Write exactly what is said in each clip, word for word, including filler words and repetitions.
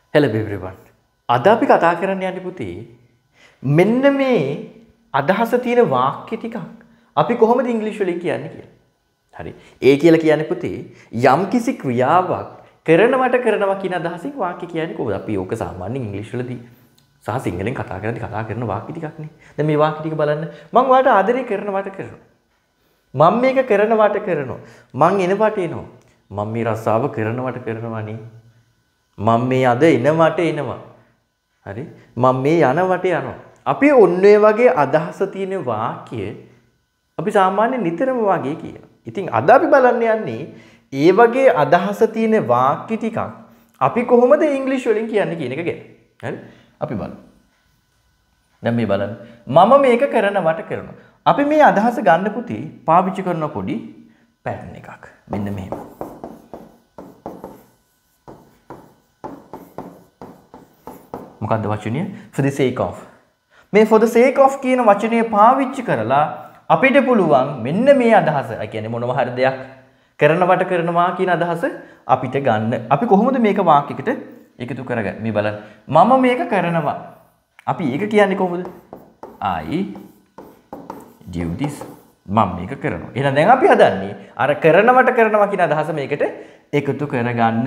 Hello everyone. අද අපි කතා කරන්න යන්නේ පුතේ මෙන්න මේ අදහස තියෙන වාක්‍ය ටිකක් අපි කොහොමද ඉංග්‍රීසි වලින් කියන්නේ කියලා. හරි. ඒ කියලා කියන්නේ පුතේ යම්කිසි ක්‍රියාවක් කරනවට කරනවා කියන අදහසින් වාක්‍ය කියන්නේ කොහොමද? අපි ඕක සාමාන්‍යයෙන් ඉංග්‍රීසි වලදී සහ සිංහලෙන් කතා කරද්දී කතා කරන වාක්‍ය ටිකක් නේ. දැන් මේ වාක්‍ය ටික බලන්න. මම ඔයාලට ආදරේ කරනවට කරනවා. මම මේක කරනවට කරනවා. මං එනවට එනවා. මම මේ රස්සාව කරනවට කරනවා නේ. මම මේ අද එනවට එනවා. හරි? මම මේ යනවට යනවා. අපි ඔන්න ඔය වගේ අදහස තියෙන වාක්‍ය අපි සාමාන්‍යයෙන් නිතරම වගේ කියනවා. ඉතින් අද අපි බලන්න යන්නේ ඒ වගේ අදහස තියෙන වාක්‍ය ටිකක් අපි කොහොමද ඉංග්‍රීසි වලින් කියන්නේ කියන එක ගැන. හරි? අපි බලමු. දැන් මේ බලන්න. මම මේක කරනවට කරනවා. අපි මේ අදහස ගන්න පුතේ පාවිච්චි කරන පොඩි පැටර්න් එකක්. මෙන්න මෙහෙම. මොකක්ද වචනය? for the sake of. මේ for the sake of කියන වචනය පාවිච්චි කරලා අපිට පුළුවන් මෙන්න මේ අදහස. ඒ කියන්නේ මොනවා හරි දෙයක් කරනවට කරනවා කියන අදහස අපිට ගන්න. අපි කොහොමද මේක වාක්‍යයකට එකතු කරගන්නේ? මේ බලන්න. මම මේක කරනවා. අපි ඒක කියන්නේ කොහොමද? I do this. මම මේක කරනවා. එහෙනම් දැන් අපි හදන්නේ අර කරනවට කරනවා කියන අදහස මේකට එකතු කරගන්න.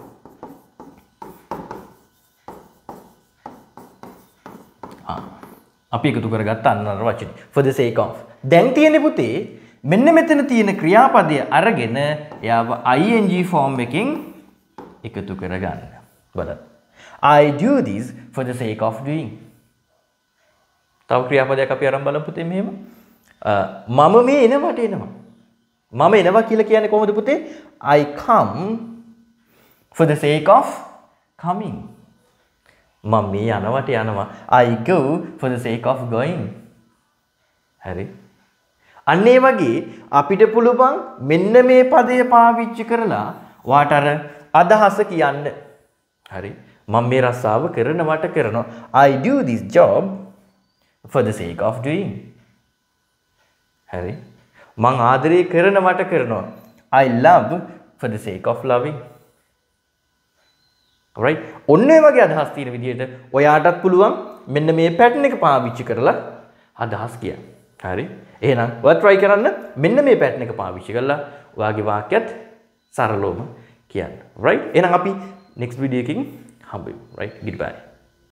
අපි එකතු කරගත්ත අන්න අර වචනේ for the sake of. දැන් තියෙන්නේ පුතේ මෙන්න මෙතන තියෙන ක්‍රියාපදය අරගෙන එයාව ing form එකකින් එකතු කරගන්න. බලන්න. I do this for the sake of doing. තව ක්‍රියාපදයක් අපි අරන් බලමු පුතේ මෙහෙම. මම මේ එනවට එනවා. මම එනවා කියලා කියන්නේ කොහොමද පුතේ? I come for the sake of coming. මම මේ යනවට යනවා. I go for the sake of going. හරි. අන්න ඒ වගේ අපිට පුළුවන් මෙන්න මේ පදය පාවිච්චි කරලා වාට අර අදහස කියන්න. හරි. මම මේ රස්සාව කරනවට කරනවා. I do this job for the sake of doing. හරි. මං ආදරේ කරනවට කරනවා. I love for the sake of loving. right? ඔන්න ඒ වගේ අදහස් තියෙන විදිහට ඔයාටත් පුළුවන් මෙන්න මේ පැටර්න් එක පාවිච්චි කරලා අදහස් කියන්න. හරි? එහෙනම් ඔයා try කරන්න මෙන්න මේ පැටර්න් එක පාවිච්චි කරලා ඔයාගේ වාක්‍යයත් සරලවම කියන්න. right? එහෙනම් අපි next video එකකින් හම්බෙමු. right? goodbye.